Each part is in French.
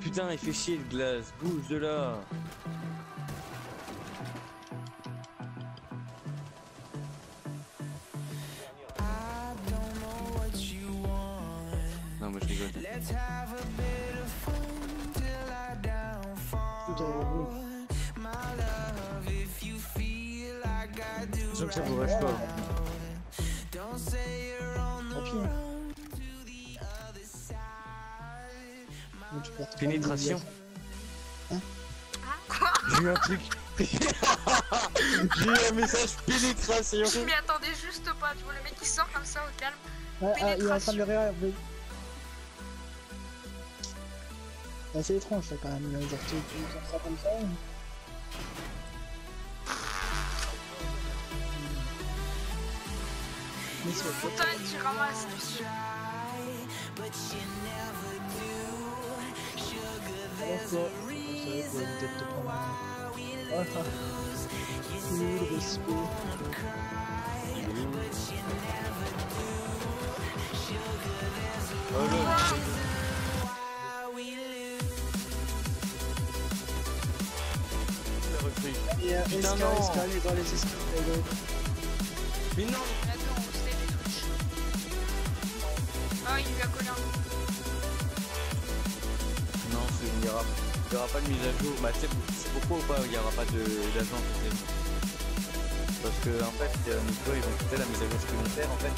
putain, il fait chier le glace, bouge de là. Non, moi je rigole. Je que ça vous reste pas. Pénétration. Hein? Quoi? J'ai eu un truc. J'ai eu un message pénétration. Je m'y attendais juste pas, tu vois le mec qui sort comme ça au calme. Ouais, il est en train de rire. C'est assez étrange ça quand même, genre tu sors ça comme ça. Montagne qui ramasse tout ça. Putain, non. Escale dans les escaliers. Mais non. Attends, on sait les Twitch. Ah, il lui a collé un coup. Non, il n'y aura pas de mise à jour. Bah, c'est pourquoi ou pas il n'y aura pas d'agent. Parce que en fait, ils vont quitter la mise à jour supplémentaire en fait.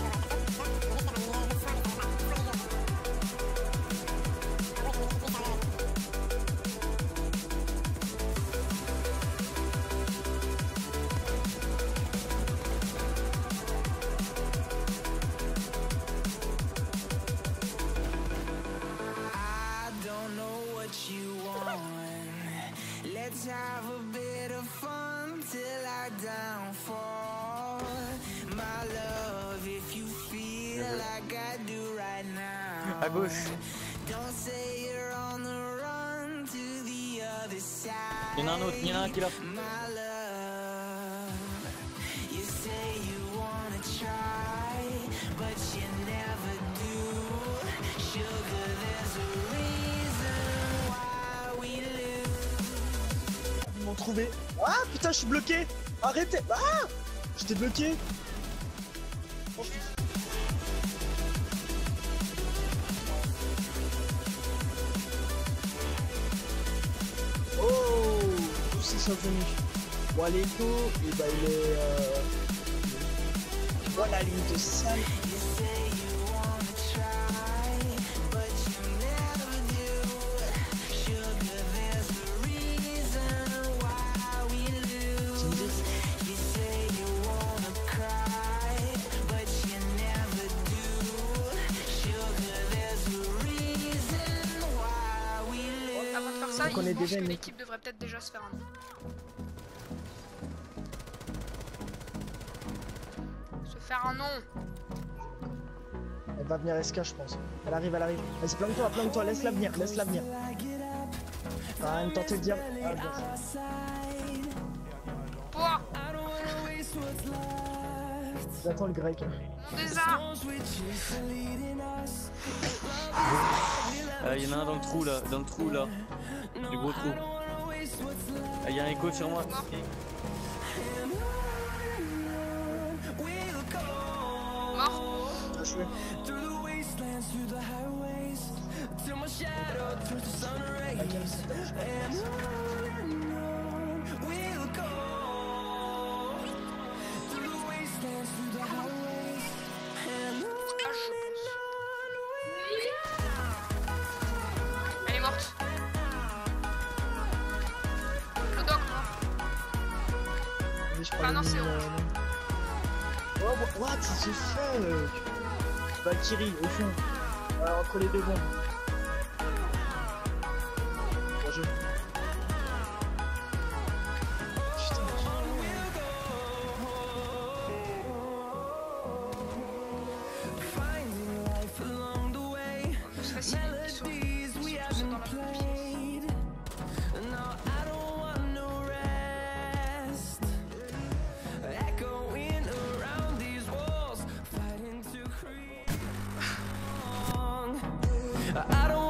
Let's have a bit of fun till I downfall. My love, if you feel like I do right now. À gauche. Don't say you're on the run to the other side. Il y en a un autre, il y en a un qui est là. My love, you say you wanna try, but you never do. Sugar, there's a reason why we lose. Ils m'ont trouvé. Ah putain, je suis bloqué. Arrêtez. Ah, j'étais bloqué. Oh, tous ces sont venus. Waleko, et bah il est voilà la ligne de salle. Je pense que l'équipe devrait peut-être déjà se faire un nom. Se faire un nom. Elle va venir SK je pense. Elle arrive. Vas-y, plante-toi, laisse-la venir. Ah, elle me tentait de dire. Ah, bon. Pouah. J'attends le grec. Mon désert. Il y en a un dans le trou là, du gros trou. Il y a un écho sur moi. Mort. Bien joué. Elle est morte. Le doc mort. Ah non, c'est rouge. Oh, what? C'est ce fuck? Valkyrie, au fond. Entre les deux bombes. Bon jeu. C'est facile, ils sont tous dans la même pièce. I don't